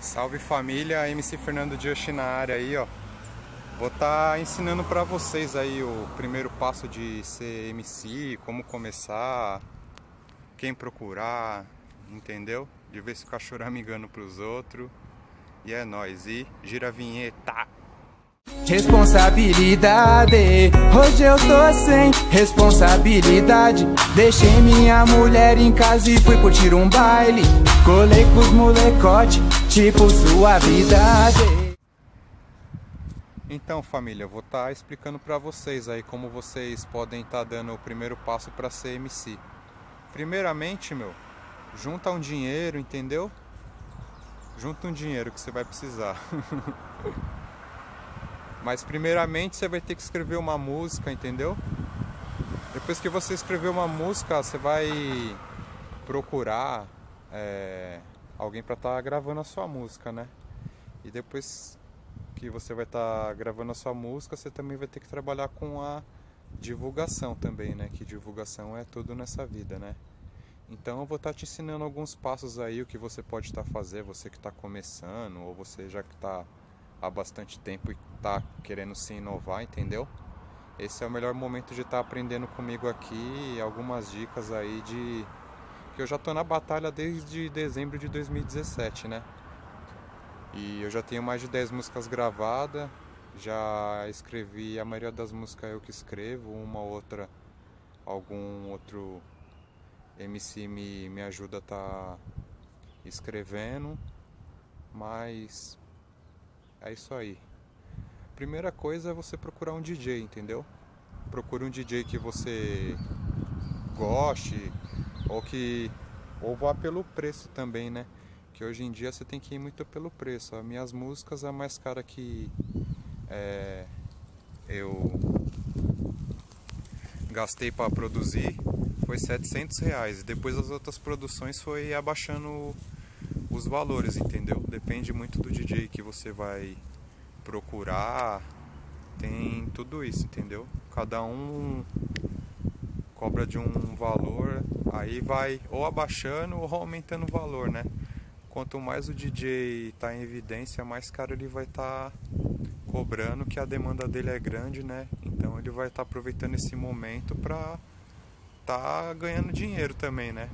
Salve família, MC Fernando Just na área aí, ó. Vou estar ensinando pra vocês aí o primeiro passo de ser MC, como começar, quem procurar, entendeu? De vez ficar choramingando pros outros. E é nóis, e gira a vinheta! Responsabilidade, hoje eu tô sem responsabilidade. Deixei minha mulher em casa e fui curtir um baile. Colei com os molecote, tipo suavidade. Então família, eu vou estar explicando pra vocês aí como vocês podem estar dando o primeiro passo pra ser MC. Primeiramente, junta um dinheiro, entendeu? Junta um dinheiro que você vai precisar. Mas primeiramente você vai ter que escrever uma música, entendeu? Depois que você escrever uma música, você vai procurar alguém para estar gravando a sua música, né? E depois que você vai estar gravando a sua música, você também vai ter que trabalhar com a divulgação também, né? Que divulgação é tudo nessa vida, né? Então eu vou estar te ensinando alguns passos aí, o que você pode estar fazendo, você que está começando, ou você já que está há bastante tempo e tá querendo se inovar, entendeu? Esse é o melhor momento de estar aprendendo comigo aqui, algumas dicas aí que eu já tô na batalha desde dezembro de 2017, né? E eu já tenho mais de 10 músicas gravadas, já escrevi, a maioria das músicas eu que escrevo, uma ou outra, algum outro MC me ajuda a tá escrevendo, mas é isso aí. Primeira coisa é você procurar um DJ, entendeu? Procure um DJ que você goste ou vá pelo preço também, né? Que hoje em dia você tem que ir muito pelo preço. As minhas músicas, a mais cara que eu gastei para produzir foi R$ 700. E depois as outras produções foi abaixando os valores, entendeu? Depende muito do DJ que você vai procurar, tem tudo isso, entendeu? Cada um cobra de um valor, aí vai ou abaixando ou aumentando o valor, né? Quanto mais o DJ tá em evidência, mais caro ele vai estar cobrando, que a demanda dele é grande, né? Então ele vai estar aproveitando esse momento pra tá ganhando dinheiro também, né?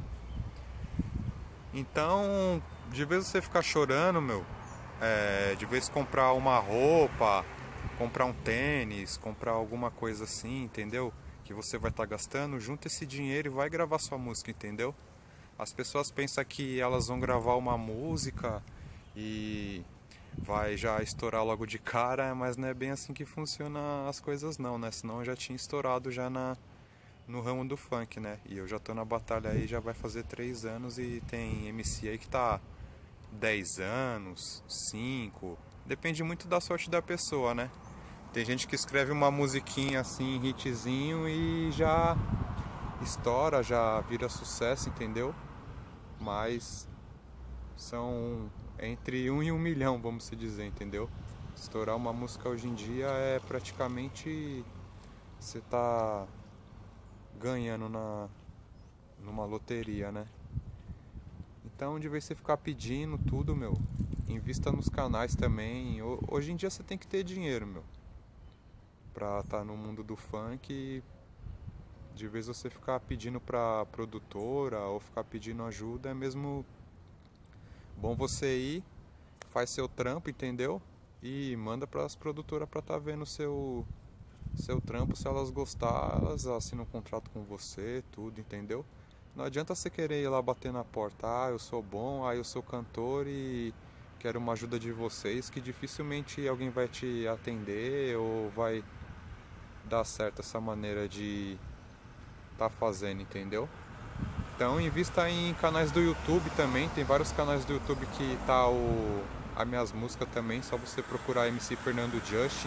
Então, de vez você ficar chorando, de vez comprar uma roupa, comprar um tênis, comprar alguma coisa assim, entendeu? Que você vai estar gastando, junta esse dinheiro e vai gravar sua música, entendeu? As pessoas pensam que elas vão gravar uma música e vai já estourar logo de cara, mas não é bem assim que funciona as coisas não, né? Senão eu já tinha estourado já no ramo do funk, né? E eu já tô na batalha aí, já vai fazer 3 anos e tem MC aí que tá 10 anos, 5, depende muito da sorte da pessoa, né? Tem gente que escreve uma musiquinha assim, hitzinho e já estoura, já vira sucesso, entendeu? Mas são entre 1 e 1 milhão, vamos se dizer, entendeu? Estourar uma música hoje em dia é praticamente você tá ganhando numa loteria, né? Então, de vez você ficar pedindo tudo, invista nos canais também. Hoje em dia você tem que ter dinheiro, pra estar no mundo do funk. De vez você ficar pedindo pra produtora ou ficar pedindo ajuda, é mesmo bom você ir, faz seu trampo, entendeu? E manda pras produtoras pra estar vendo seu trampo. Se elas gostar, elas assinam um contrato com você, tudo, entendeu? Não adianta você querer ir lá bater na porta, eu sou bom, eu sou cantor e quero uma ajuda de vocês, que dificilmente alguém vai te atender ou vai dar certo essa maneira de tá fazendo, entendeu? Então invista em canais do YouTube também, tem vários canais do YouTube que tá as minhas músicas também, só você procurar MC Fernando Just.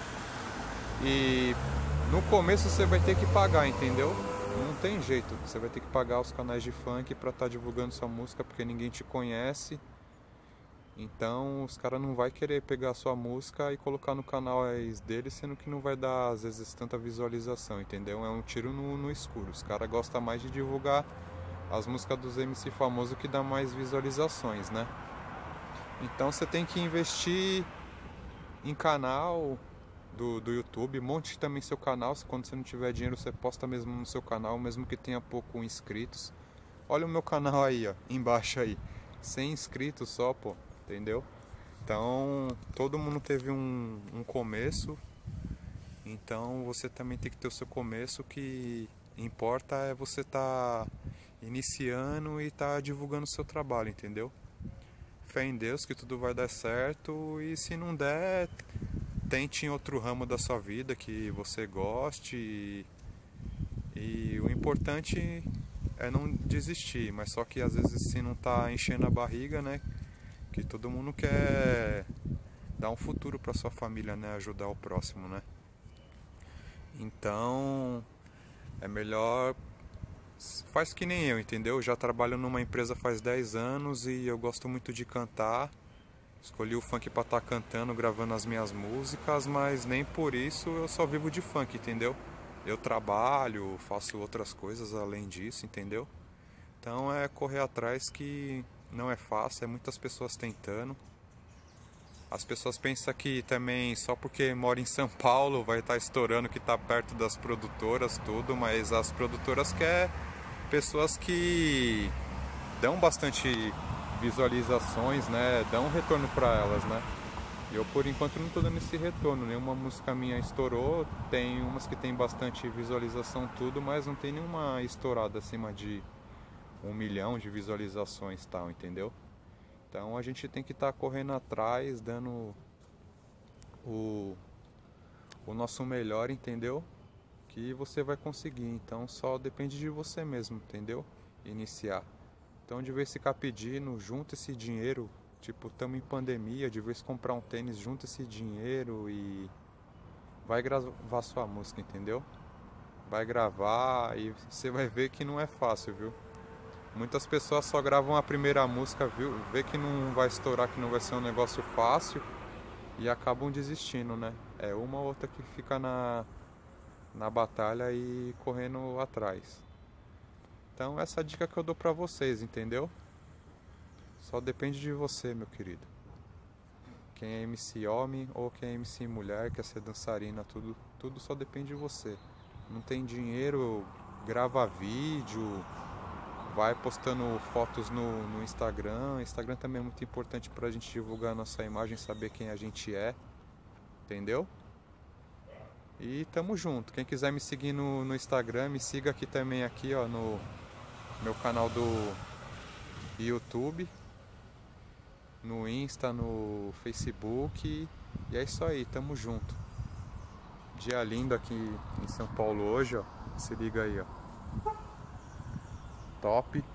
E no começo você vai ter que pagar, entendeu? Não tem jeito, você vai ter que pagar os canais de funk pra estar divulgando sua música, porque ninguém te conhece. Então os caras não vai querer pegar sua música e colocar no canal deles, sendo que não vai dar às vezes tanta visualização, entendeu? É um tiro no escuro. Os caras gostam mais de divulgar as músicas dos MC famosos que dá mais visualizações, né? Então você tem que investir em canal do YouTube, monte também seu canal. Quando você não tiver dinheiro, você posta mesmo no seu canal, mesmo que tenha pouco inscritos. Olha o meu canal aí, ó, embaixo aí, 100 inscritos só, pô, entendeu? Então, todo mundo teve um começo, então você também tem que ter o seu começo. O que importa é você tá iniciando e tá divulgando o seu trabalho, entendeu? Fé em Deus que tudo vai dar certo, e se não der, tente em outro ramo da sua vida que você goste, e o importante é não desistir, mas só que às vezes se não tá enchendo a barriga, né, que todo mundo quer dar um futuro para sua família, né, ajudar o próximo, né? Então, é melhor faz que nem eu, entendeu? Eu já trabalho numa empresa faz 10 anos e eu gosto muito de cantar. Escolhi o funk pra estar cantando, gravando as minhas músicas, mas nem por isso eu só vivo de funk, entendeu? Eu trabalho, faço outras coisas além disso, entendeu? Então é correr atrás, que não é fácil, é muitas pessoas tentando. As pessoas pensam que também só porque mora em São Paulo vai estar estourando, que está perto das produtoras, tudo, mas as produtoras querem pessoas que dão bastante visualizações, né? Dão um retorno para elas, né? Eu por enquanto não estou dando esse retorno, nenhuma música minha estourou, tem umas que tem bastante visualização tudo, mas não tem nenhuma estourada acima de 1 milhão de visualizações, tal, entendeu? Então a gente tem que estar correndo atrás, dando o, o nosso melhor, entendeu? Que você vai conseguir. Então só depende de você mesmo, entendeu? Iniciar. Então de vez ficar pedindo, junta esse dinheiro. Tipo, estamos em pandemia, de vez comprar um tênis, junta esse dinheiro e vai gravar sua música, entendeu? Vai gravar e você vai ver que não é fácil, viu? Muitas pessoas só gravam a primeira música, viu? Vê que não vai estourar, que não vai ser um negócio fácil e acabam desistindo, né? É uma ou outra que fica na batalha e correndo atrás. Então essa é a dica que eu dou pra vocês, entendeu? Só depende de você, meu querido. Quem é MC homem ou quem é MC mulher, quer ser dançarina, tudo só depende de você. Não tem dinheiro, grava vídeo, vai postando fotos no Instagram. Instagram também é muito importante pra gente divulgar a nossa imagem, saber quem a gente é, entendeu? E tamo junto. Quem quiser me seguir no Instagram, me siga aqui também, aqui, ó, no meu canal do YouTube, no Insta, no Facebook. E é isso aí, tamo junto. Dia lindo aqui em São Paulo hoje, ó. Se liga aí, ó. Top.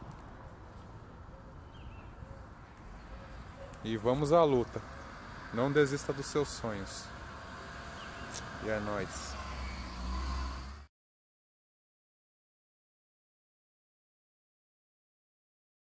E vamos à luta. Não desista dos seus sonhos. E é nóis.